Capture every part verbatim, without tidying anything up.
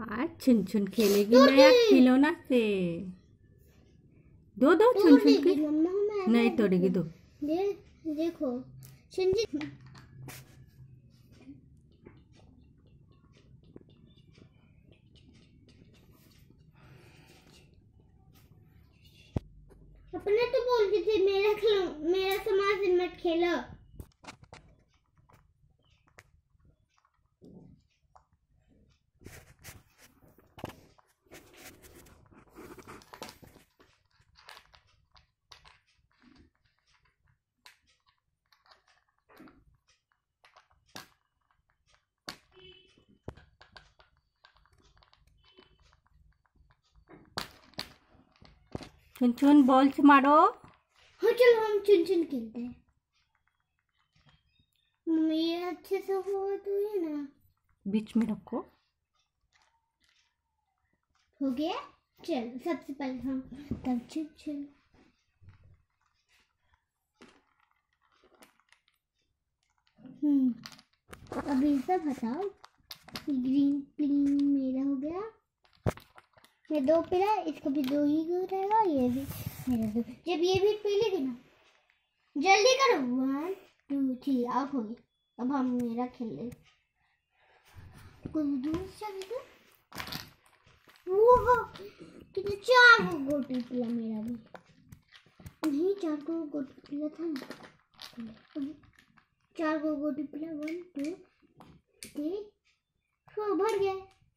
आज छुन छुन खेलेगी नया खिलौना से। दो दो छुन छुन के नहीं तोड़ेगी। दो दे, देखो छुन छुन अपने तो बोलते थे मेरा खेलो, मेरा सामान से मत खेलो। छुन छुन बॉल से मारो। हाँ चलो हम छुन छुन खेलते हैं। मम्मी अच्छे से हुआ तो है ना, बीच में रखो। हो गया। चल सबसे पहले हम तब छुन छुन हम्म अभी सब हटाओ। ग्रीन पिंक मेरा हो गया। ये दो पीला, इसको भी दो ही रहेगा। ये भी मेरा दो। जब ये भी पी लेगी ना, जल्दी करो। वन टू थ्री आउट हो गई। अब हम मेरा खेल ले। कुछ दूर चल गए। वो कितने चार को गोटी पिला मेरा भी। नहीं चार को गोटी पिला था ना। चार को गोटी पिला। वन टू थ्री फोर भर गया।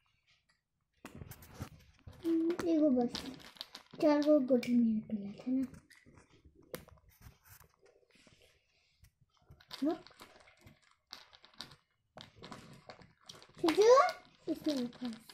एगो बस चार को गोटी मेरे पिला था ना। इसमें रखा